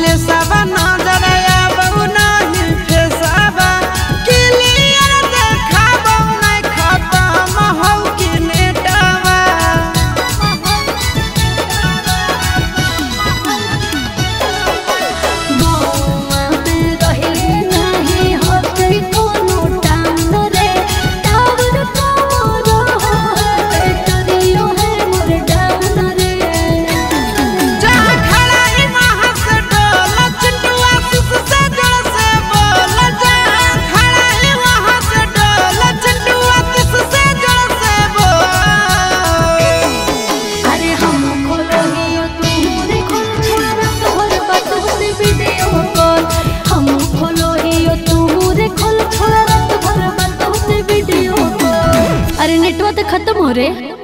सैले सब नजर आबो नहीं फेसाबा क्लियर देखाबो नहीं खत्म हो कि नेटवा मौआ में रहे नहीं होते कोनो टांग रे टावर कमरो बैटरियो है मोर डाउन रे जहाँ खड़ा ही वहाँ से डोल चिंटुआ से जड़ से बोल जहाँ खड़ा ही वहाँ से डोल चिंटुआ से जड़ से बोल अरे हम खोलो ही तू देखो छोरा तोहर बात से वीडियो कॉल हम खोलो ही तू देखो छोरा तोहर बात से वीडियो कॉल अरे नेटवर्क खत्म हो रे।